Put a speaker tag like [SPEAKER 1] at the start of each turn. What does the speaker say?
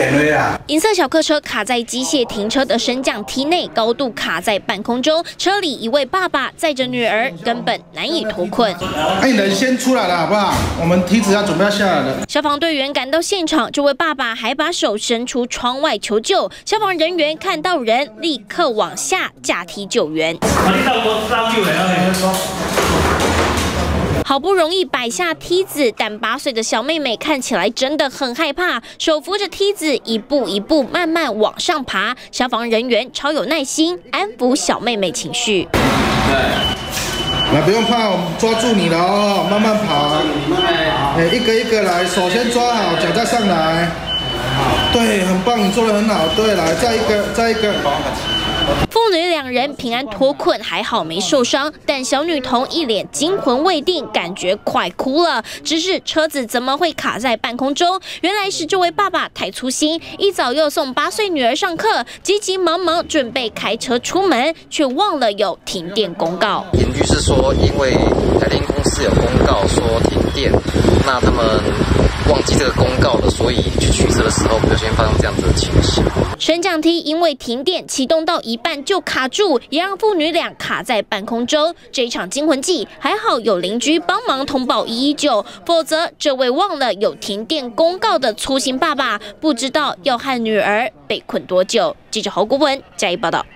[SPEAKER 1] 银色小客车卡在机械停车的升降梯内，高度卡在半空中。车里一位爸爸载着女儿，根本难以脱困。
[SPEAKER 2] 你人先出来了好不好？我们梯子要准备要下来了。
[SPEAKER 1] 消防队员赶到现场，这位爸爸还把手伸出窗外求救。消防人员看到人，立刻往下架梯救援。好不容易摆下梯子，但8岁的小妹妹看起来真的很害怕，手扶着梯子一步一步慢慢往上爬。消防人员超有耐心，安抚小妹妹情绪。
[SPEAKER 2] 来，不用怕，我们抓住你了哦，慢慢爬，一个一个来，手先抓好，脚再上来。对，很棒，你做得很好。对，来，再一个，再一个。
[SPEAKER 1] 父女2人平安脱困，还好没受伤，但小女童一脸惊魂未定，感觉快哭了。只是车子怎么会卡在半空中？原来是这位爸爸太粗心，一早又送8岁女儿上课，急急忙忙准备开车出门，却忘了有停电公告。
[SPEAKER 3] 邻居是说，因为台电公司有公告说停电，那他们忘记这个公告了，所以去取车的时候不小心发生这样子的情形。
[SPEAKER 1] 升降梯因为停电启动到一半就卡住，也让父女俩卡在半空中。这一场惊魂记还好有邻居帮忙通报119，否则这位忘了有停电公告的粗心爸爸，不知道要和女儿被困多久。记者侯国文加以报道。